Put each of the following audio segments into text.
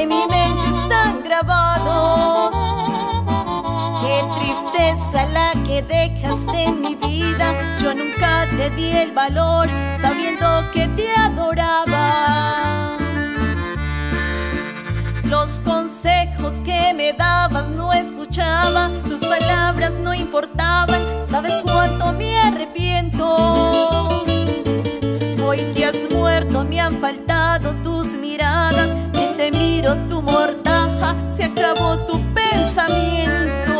en mi mente están grabados. Qué tristeza la que dejaste en mi vida. Yo nunca te di el valor sabiendo que te adoraba. Los consejos que me dabas no escuchaba, tus palabras no importaban. ¿Sabes cuánto me arrepiento? Hoy que has muerto me han faltado tus miradas. Desde miro tu mortaja, se acabó tu pensamiento.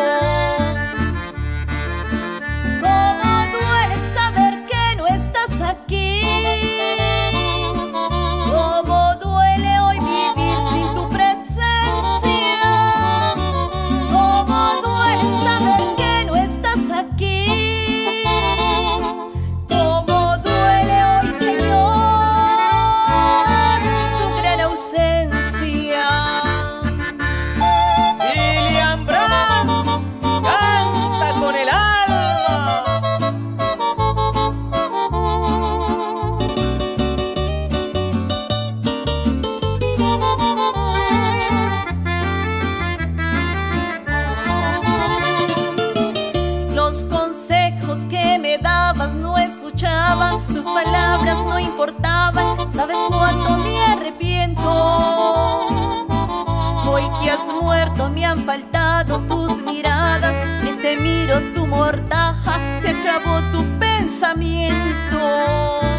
Cómo duele saber que no estás aquí. Cómo duele hoy vivir sin tu presencia. Cómo duele saber que no estás aquí. Cómo duele hoy, Señor, su gran ausencia. Lilian Brand canta con el alma. Los consejos que me dabas no escuchaba, tus palabras no importaban. ¿Sabes cuánto me arrepiento? Hoy que has muerto me han faltado tus miradas. Desde miro tu mortaja, se acabó tu pensamiento.